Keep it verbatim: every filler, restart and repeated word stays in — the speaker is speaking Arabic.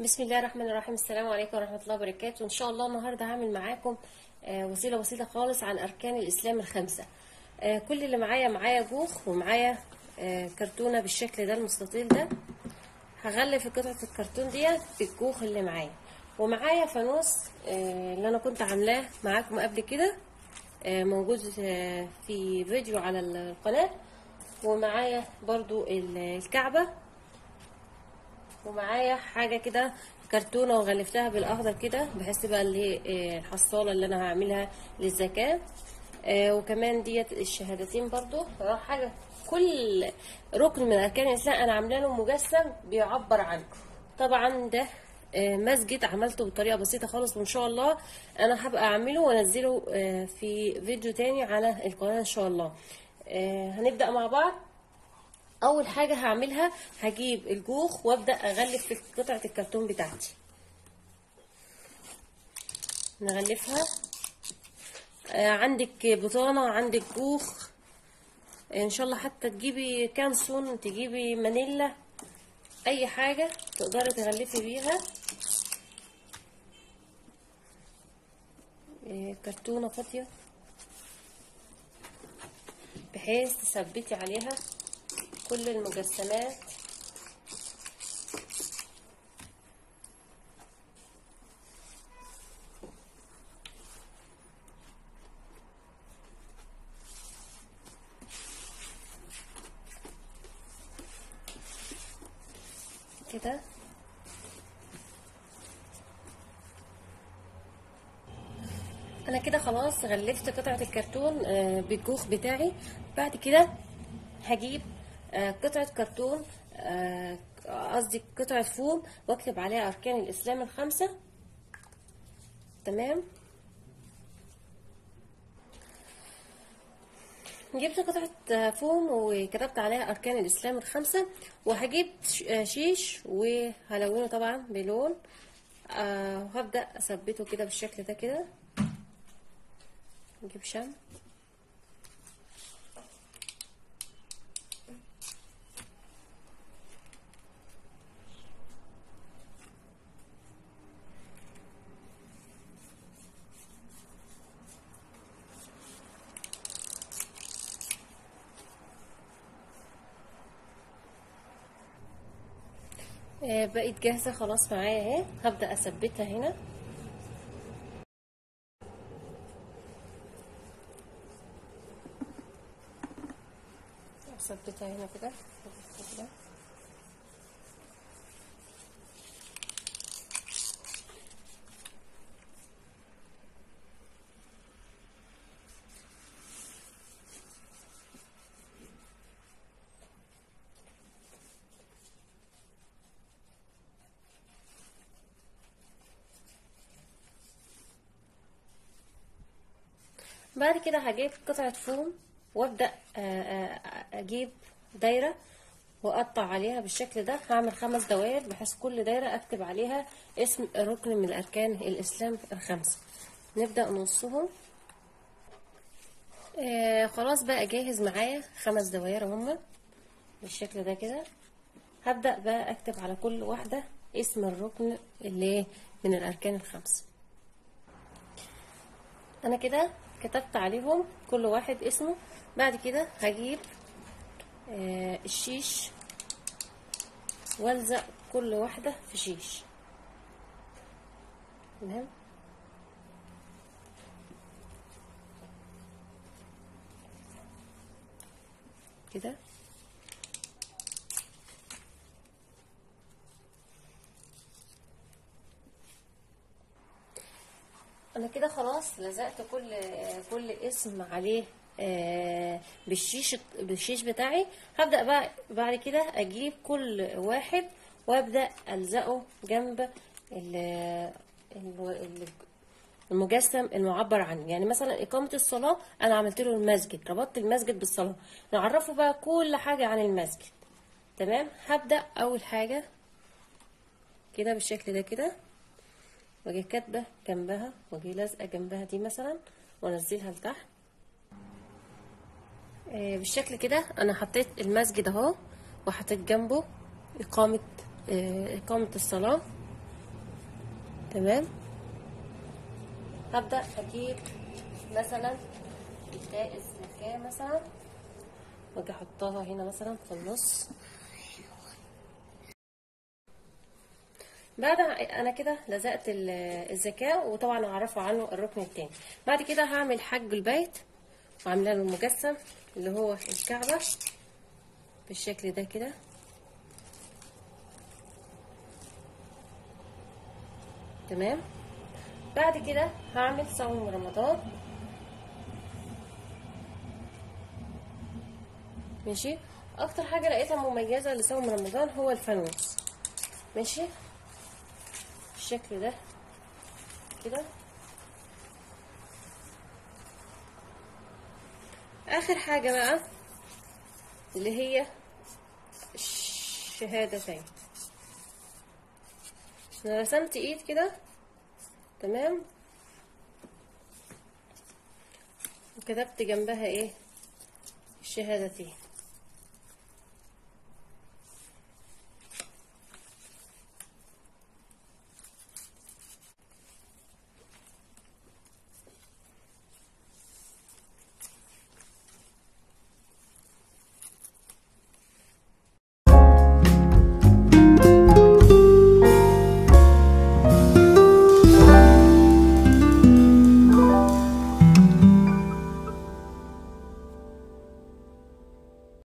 بسم الله الرحمن الرحيم. السلام عليكم ورحمة الله وبركاته. ان شاء الله النهاردة هعمل معاكم آه، وسيلة بسيطة خالص عن اركان الاسلام الخمسة. آه، كل اللي معايا معايا جوخ ومعايا آه، كرتونة بالشكل ده المستطيل ده. هغلف قطعة الكرتون دي بالجوخ اللي معايا، ومعايا فانوس آه، اللي انا كنت عاملاه معاكم قبل كده، آه، موجود آه، في فيديو على القناة. ومعايا برضو الكعبة، ومعايا حاجه كده كرتونه وغلفتها بالاخضر كده بحيث تبقى اللي هي الحصاله اللي انا هعملها للزكاه. آه وكمان ديت الشهادتين برضو حاجه. كل ركن من اركان الاسلام انا عامله له مجسم بيعبر عنه. طبعا ده آه مسجد عملته بطريقه بسيطه خالص، وان شاء الله انا هبقى اعمله وانزله آه في فيديو تاني على القناه ان شاء الله. آه هنبدا مع بعض. اول حاجه هعملها هجيب الجوخ وابدا اغلف في قطعه الكرتون بتاعتي. نغلفها. آه عندك بطانه، عندك جوخ، ان شاء الله حتى تجيبي كانسون، تجيبي مانيلا، اي حاجه تقدري تغلفي بيها. آه كرتونه فاضيه بحيث تثبتي عليها كل المجسمات. كده انا كده خلاص غلفت قطعه الكرتون بالجوخ بتاعي. بعد كده هجيب قطعه كرتون، قصدي قطعه فوم، واكتب عليها اركان الاسلام الخمسه. تمام. جبت قطعه فوم وكتبت عليها اركان الاسلام الخمسه، وهجيب شيش وهلونه طبعا بلون، وهبدا اثبته كده بالشكل ده كده. نجيب شمع بقت جاهزه خلاص معايا اهي. هبدا اثبتها هنا. اثبتها هنا كده كده. بعد كده هجيب قطعة فوم وابدأ اجيب دايرة واقطع عليها بالشكل ده. هعمل خمس دوائر بحيث كل دايرة اكتب عليها اسم ركن من اركان الاسلام الخمسة. نبدأ نصهم. آه خلاص بقى جاهز معايا خمس دوائر هما بالشكل ده كده. هبدأ بقى اكتب على كل واحدة اسم الركن اللي من الاركان الخمسة. انا كده كتبت عليهم كل واحد اسمه. بعد كده هجيب آه الشيش والزق كل واحدة في شيش. تمام كده. انا كده خلاص لزقت كل كل اسم عليه آه بالشيش بالشيش بتاعي. هبدأ بقى بعد كده اجيب كل واحد وابدأ الزقه جنب المجسم المعبر عنه. يعني مثلا اقامة الصلاة انا عملت له المسجد، ربطت المسجد بالصلاة، نعرفه بقى كل حاجة عن المسجد. تمام. هبدأ اول حاجة كده بالشكل ده كده، واجي كاتبه جنبها واجي لازقه جنبها دي مثلا وانزلها لتحت آه بالشكل كده. انا حطيت المسجد اهو وحطيت جنبه اقامه آه اقامه الصلاه. تمام. هبدأ اجيب مثلا الداء الزكاة مثلا، واجي احطها هنا مثلا في النص. بعد انا كده لزقت الزكاة، وطبعا اعرفه عنه الركن التاني. بعد كده هعمل حج البيت، وعامله له المجسم اللي هو الكعبة بالشكل ده كده. تمام. بعد كده هعمل صوم رمضان. ماشي. اكتر حاجه لقيتها مميزه لصوم رمضان هو الفانوس. ماشي بالشكل ده كده. اخر حاجه بقى اللي هي الشهادتين. انا رسمت ايد كده، تمام، وكتبت جنبها ايه؟ الشهادتين.